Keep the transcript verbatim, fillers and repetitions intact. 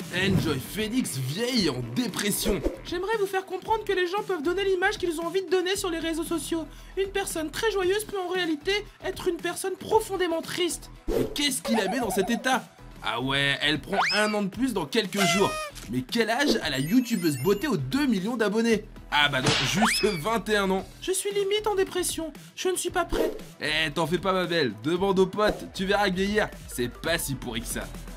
Enjoy Phoenix vieille et en dépression. J'aimerais vous faire comprendre que les gens peuvent donner l'image qu'ils ont envie de donner sur les réseaux sociaux. Une personne très joyeuse peut en réalité être une personne profondément triste. Mais qu'est-ce qui la met dans cet état? Ah ouais, elle prend un an de plus dans quelques jours. Mais quel âge a la youtubeuse beauté aux deux millions d'abonnés? Ah bah non, juste vingt et un ans. Je suis limite en dépression, je ne suis pas prête. Eh, t'en fais pas ma belle, demande aux potes, tu verras que vieillir, c'est pas si pourri que ça.